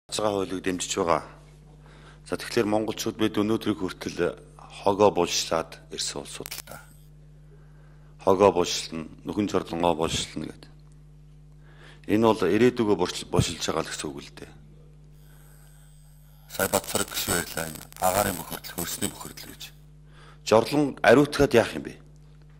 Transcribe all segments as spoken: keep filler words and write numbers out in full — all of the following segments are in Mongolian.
Цага хуулийг дэмжиж байгаа. За тэгэхээр монголчууд бид өнөөдрийг хүртэл хогоо булшлаад ирсэн улсууд л та. Хогоо булшлна, нүхэн жорлонгоо булшлна гэдэг. Энэ бол ирээдүгөө булшилж байгаа л гэсэн үг л дээ. Сая Батцараг гişүү ярьлаа энэ агаарын бохирдол, хөрсний бохирдол гэж. Жорлон ариутгаад яах юм бэ?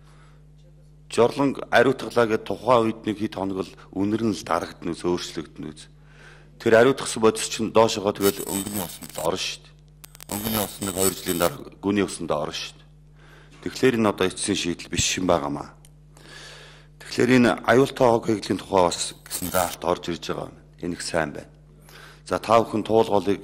Жорлон ариутгалаа гэдэг тухайн үед нэг хэд хоног л үнэр нь л дарагдана үз, өөрчлөгдөн үз. Тэр ариутгсан бодис чинь доошогоо тэгэл өнгөний усанд орно шүү дээ. Өнгөний ус нэг хоёр жилийн дараа гүний усанд орно шүү дээ. Тэгэхээр энэ одоо эцсийн шийдэл биш юм байгаамаа. Тэгэхээр энэ аюултай хог хэвлэлийн тухай бас гэсэн заалт орж ирж байгаа юм. Энэ их сайн байна. За та бүхэн туулголыг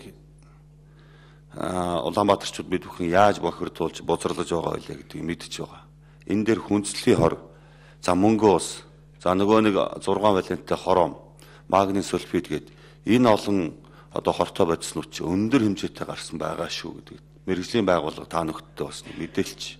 Улаанбаатарчууд бид бүхэн яаж бохирдуулж бузарлаж байгаа вэ гэдгийг мэдж байгаа. Энэ дээр хүндэтгэлийн хор, за мөнгө ус, за нөгөө нэг зургаан валенттай хором, магний сульфид гэдэг энэ олон одоо хортой бодиснууд чи өндөр хэмжээтэй гарсан байгаа шүү гэдэг мэрэгжлийн байгууллага та нөхдөд бас мэдээлж.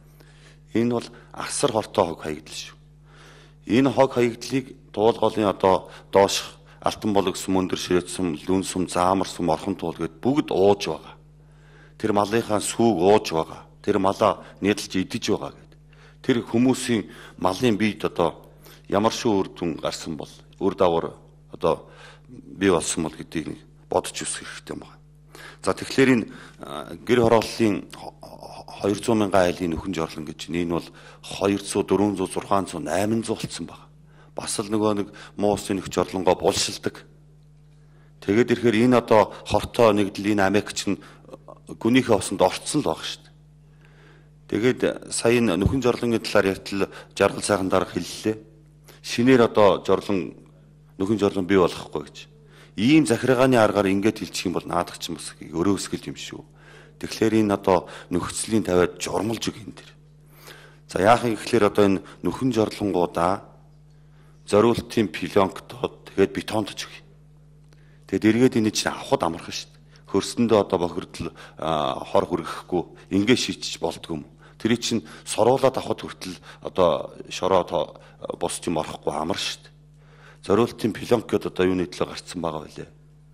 Энэ бол асар хортой хог хаягдал шүү. Энэ хог хаягдлыг туулголын одоо доош алтан болог сум, өндөр ширээцсум, лүн сум, заамар сум, орхон туул гэд бүгд ууж байгаа. Тэр малынхаа сүүг ууж байгаа. Тэр малаа нийлж идэж байгаа гэд. Тэр хүмүүсийн малын биед одоо ямар шүү үр дүн гарсан бол үр дагавар одоо бий болсон бол гэдгийг бодож үзэх хэрэгтэй байна. За тэгэхээр энэ гэр хорооллын хоёр зуун мянган айлын нөхөн жорлон гэж энэ бол двести, дөрвөнзөө, зургаанзөө, найманзөө болсон байна. Бас л нөгөө нэг муу усын нөх жорлонгоо булшилдаг. Тэгээд ирэхээр энэ одоо хортой нэгдэл энэ Америкч нь гүнийхээ усанд орцсон л баг шүү дээ. Тэгээд сая нөхөн жорлонгийн талаар яртал жаргал сайхан дарга хэллээ. Шинээр одоо жорлон нөхөн жорлон бий болохгүй гэж. Ийм захиргааны аргаар ингэж хэлчих юм бол наадах ч юм бас өрөөсгөл юм шүү. Тэгэхээр энэ одоо нөхцөлийн тавиад журмалж үг энэ дэр. За яах юм гэхээр одоо энэ нөхөн жорлонгуудаа зориултын пленктод тэгээд бетонд ч үг. Тэгээд эргээд энэ чинь авахд амархан шүү дээ. Хөрсөндөө одоо бохирдол хор хүргэхгүй ингэ шийдчих болдгоо юм. Тэр чинь соруулаад авахд хүртэл одоо шороо босч юм орохгүй амар шүү дээ. Зориултын пленк гэдээ одоо юуны төлөө гарцсан байгаа байлээ.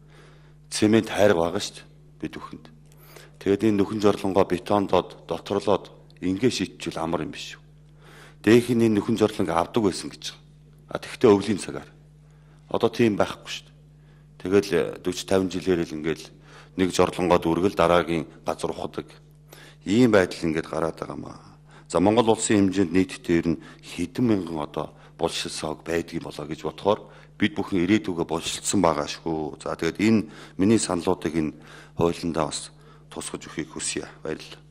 Цемент хайр байгаа шүү дээ бид бүхэнд. Тэгээд энэ нөхөн жорлонгоо бетондод дотрлоод ингэ шийдчихвэл амар юм биш үү. Дээх нь энэ нөхөн жорлонг авдаг байсан гэж байгаа. А тэгвэл өвлийн цагаар. Одоо тийм байхгүй шүү дээ. Тэгэл forty fifty жилээр л ингээл нэг жорлонгоо дүргэл дараагийн газар ухдаг. Ийм байдал ингээд гараад байгаа маа. За Монгол улсын хэмжээнд нийтдээ ер нь хэдэн мянган одоо булшилсан хог байдгийг болоо гэж бодохоор бид бүхэн ирээдүгөө булшилсан байгаа шүү. За тэгээд энэ миний саналуудыг энэ хуулиндаа бас тусгаж өгөхийг хүсье. Баярлалаа.